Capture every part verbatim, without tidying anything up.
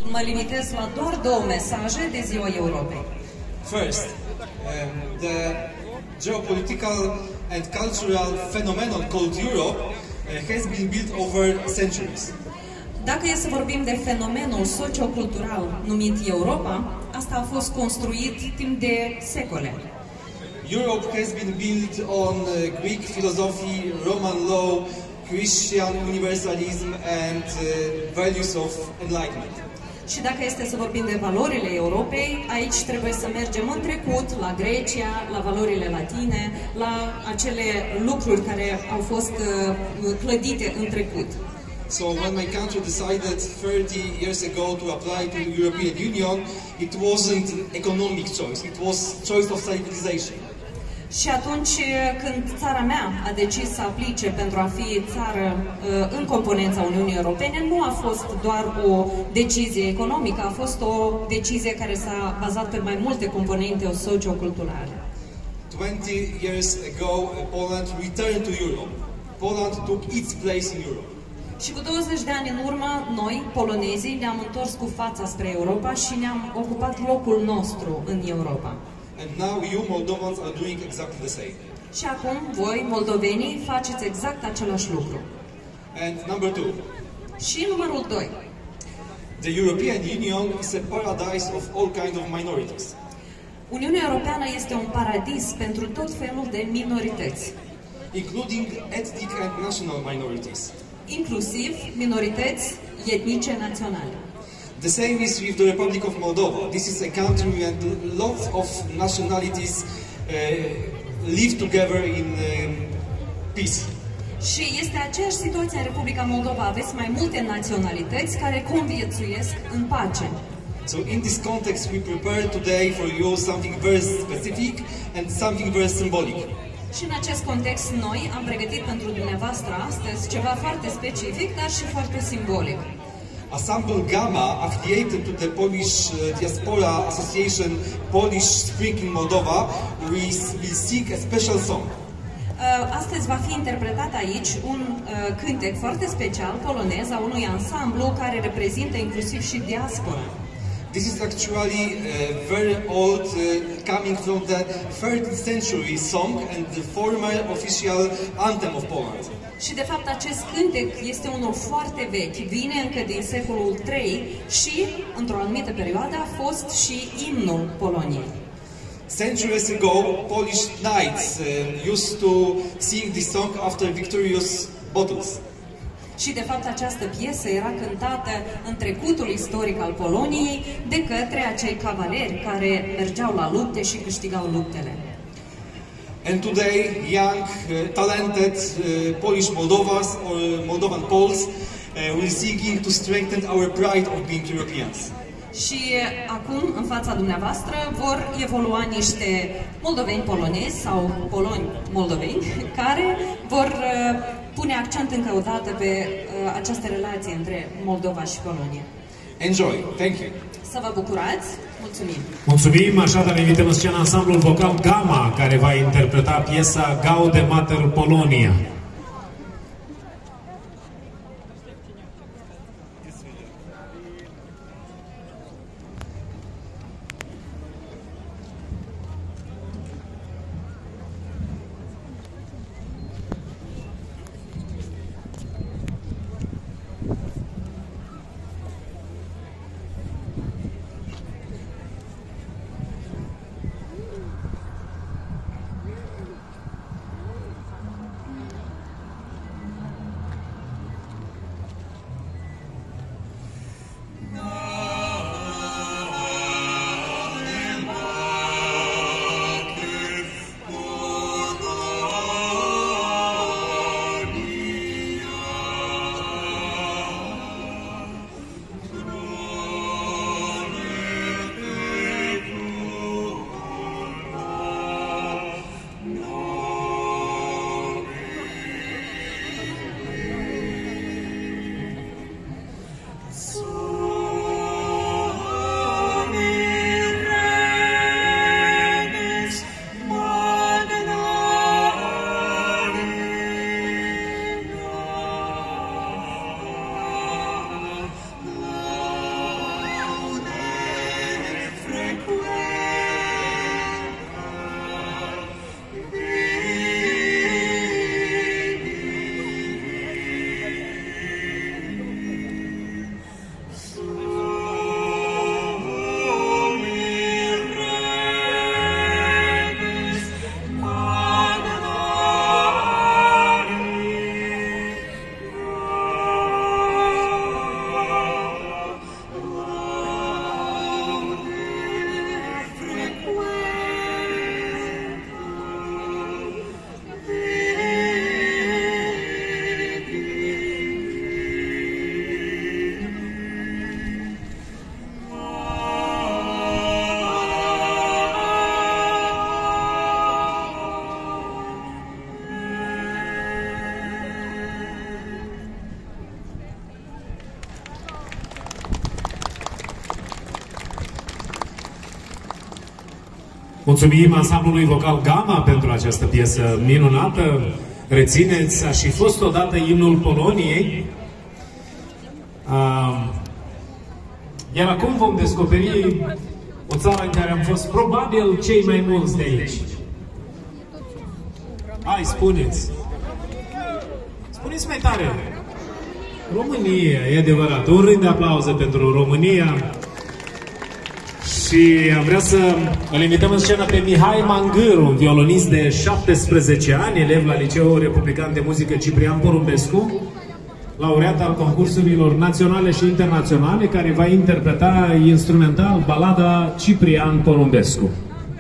Mă limitez la doar două mesaje de Ziua Europei. First, um, the geopolitical and cultural phenomenon called Europe uh, has been built over centuries. Dacă e să vorbim de fenomenul sociocultural numit Europa, asta a fost construit timp de secole. Europe has been built on uh, Greek philosophy, Roman law, Christian universalism and uh, values of enlightenment. Și dacă este să vorbim de valorile Europei, aici trebuie să mergem în trecut, la Grecia, la valorile latine, la acele lucruri care au fost uh, clădite în trecut. So when my country decided thirty years ago to apply to the European Union, it wasn't an economic choice, it was choice of civilization. Și atunci când țara mea a decis să aplice pentru a fi țară în componența Uniunii Europene, nu a fost doar o decizie economică, a fost o decizie care s-a bazat pe mai multe componente socioculturale. twenty years ago, Poland returned to Europe. Poland took its place in Europe. Și cu douăzeci de ani în urmă, noi, polonezii, ne-am întors cu fața spre Europa și ne-am ocupat locul nostru în Europa. And now you Moldovans are doing exactly the same. Și acum voi, moldovenii, faceți exact același lucru. And number two. Și numărul doi. The European Union is a paradise of all kinds of minorities. Uniunea Europeană este un paradis pentru tot felul de minorități, including ethnic and national minorities. Inclusiv minorități etnice naționale. The same is with the Republic of Moldova. This is a country where lots of nationalities uh, live together in uh, peace. Și este aceeași situație în Republica Moldova. Aveți mai multe naționalități care conviețuiesc în pace. So in this context we prepare today for you something very specific and something very symbolic. Și în acest context noi am pregătit pentru dumneavoastră astăzi ceva foarte specific, dar și foarte simbolic. Ensemble Gamma, affiliated to the Polish uh, Diaspora Association Polish Spring in Moldova, we will sing a special song. Astăzi va fi interpretat aici un uh, cântec foarte special polonez a unui ansamblu care reprezintă inclusiv și diaspora. This is actually uh, very old, uh, coming from the thirteenth century song and the former official anthem of Poland. Și de fapt acest cântec este unul foarte vechi, vine încă din secolul trei și, într-o anumită perioadă, a fost și imnul Poloniei. Centuries ago, Polish knights uh, used to sing this song after victorious battles. Și de fapt această piesă era cântată în trecutul istoric al Poloniei de către acei cavaleri care mergeau la lupte și câștigau luptele. And today, young, uh, talented uh, Polish Moldovas or Moldovan Poles uh, will singing to strengthen our pride of being Europeans. Și acum, în fața dumneavoastră, vor evolua niște moldoveni polonezi sau poloni moldoveni care vor uh, pune accent încă o dată pe uh, această relație între Moldova și Polonia. Enjoy! Thank you! Să vă bucurați! Mulțumim! Mulțumim! Așadar, invităm în scenă ansamblul vocal Gamma, care va interpreta piesa Gaude Mater Polonia. Mulțumim ansamblului vocal Gama pentru această piesă minunată. Rețineți, a și fost odată imnul Poloniei. Uh, iar acum vom descoperi o țară în care am fost probabil cei mai mulți de aici. Hai, spuneți! Spuneți mai tare! România, e adevărat. Un rând de aplauze pentru România. Și am vrea să îl invităm în scenă pe Mihai Mangâru, un violonist de șaptesprezece ani, elev la Liceul Republican de Muzică Ciprian Porumbescu, laureat al concursurilor naționale și internaționale, care va interpreta instrumental balada Ciprian Porumbescu.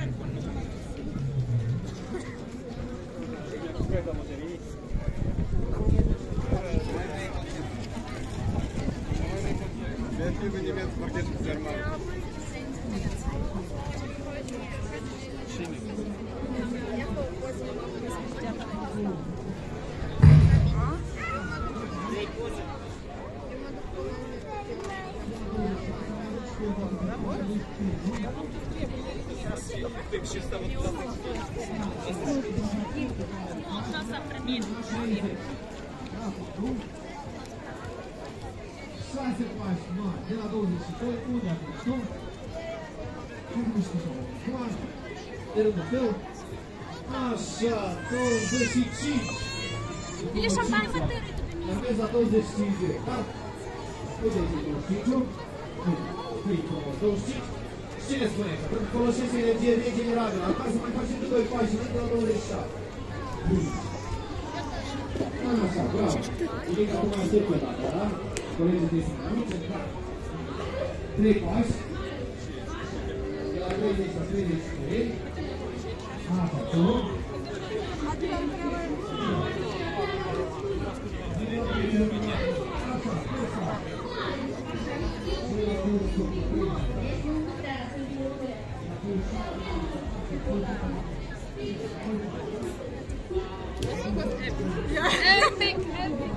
șase pași mari, de la douăzeci și doi, unde atunci, nu? Cum nu știu să mă de rândul tău. Așa, douăzeci și cinci. Ele șampanie să târâi tu pe mine. Mergezi la douăzeci și cinci direct, da? Uite aici douăzeci și cinci. Scrii frumos, douăzeci și cinci. Și ne spune așa, pentru că folosești energie regenerabilă. Acum să mai facem de doi pași înainte la douăzeci și șapte. Așa, bravo. Uite că acum ai stăt pe data, da? Colegii de amici, da. Trei pași. De la treizeci la treizeci și trei. Așa, tu. Epic, epic.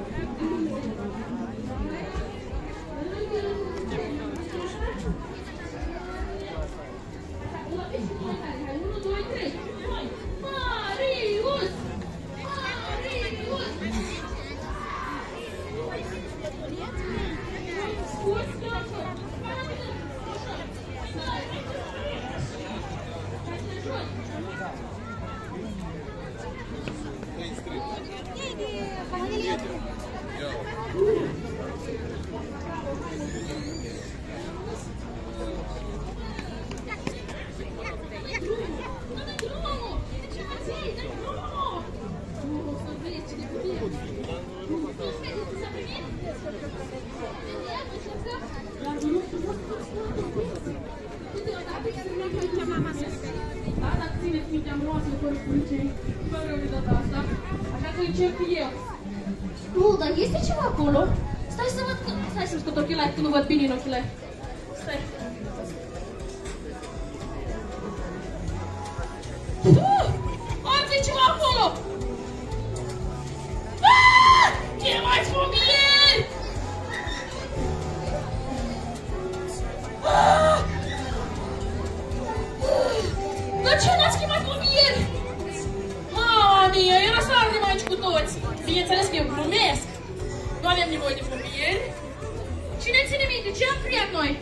Nu, dar este ceva acolo. Stai să văd că... Stai să-mi scot ochelari, că nu văd bine în ochelari. Stai. Uh! Are ceva acolo! Ah! Ce mai spumieri! Ah! Dar ce n-ați chemat pompieri? Mama mia, era să ardem aici cu toți. Bineînțeles că eu glumesc. Nu avem nevoie de pompieri. Cine ține minte? Ce am friat noi?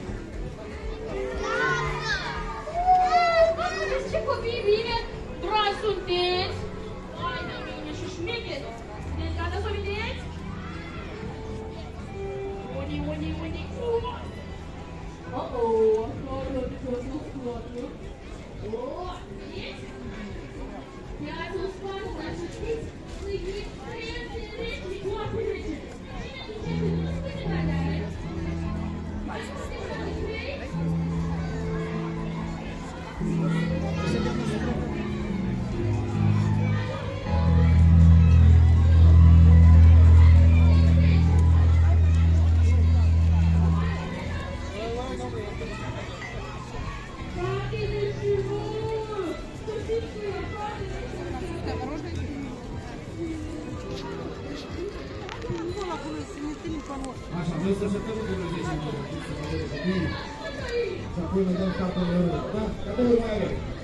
Mama, vedeți ce copii bine? Dragi sunteți. Hai de mine și șmecheri. Sunteți gata să o vedeți? Unii, unii, unii. Uh-oh, acolo, acolo, acolo. Oh, vedeți? Ia să o scoate, dar să știți, să-i fie rece, rece, foarte rece. Cine duce să nu spune tare are? Mai spune să vrei? Așa, noi să așteptăm încă vreo zece minute. Și apoi ne dăm cartea de rând, da? Cadouri mai avem.